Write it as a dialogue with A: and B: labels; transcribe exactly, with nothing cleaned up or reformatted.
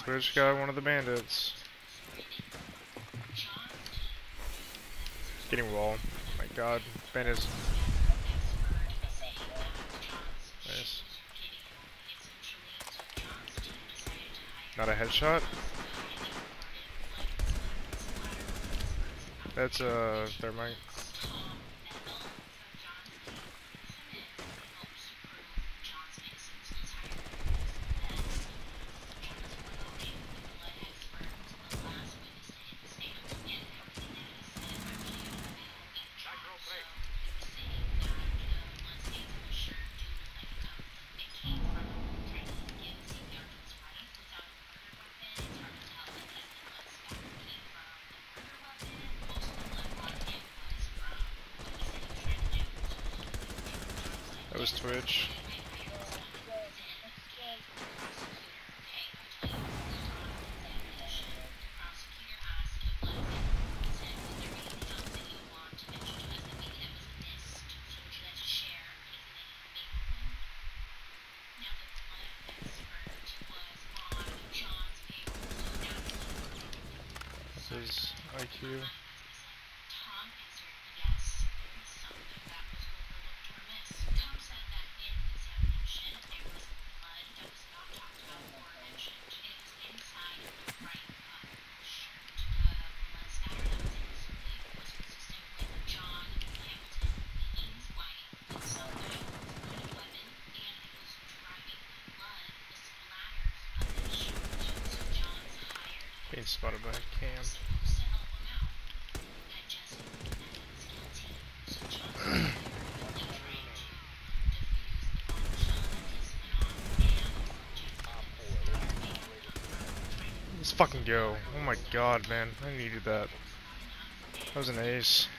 A: Twitch got one of the bandits. Getting wall. My god. Bandits. Nice. Not a headshot? That's a uh, thermite. That was Twitch. This is I Q. Being spotted by a cam. Let's fucking go. Oh my god, man. I needed that. That was an ace.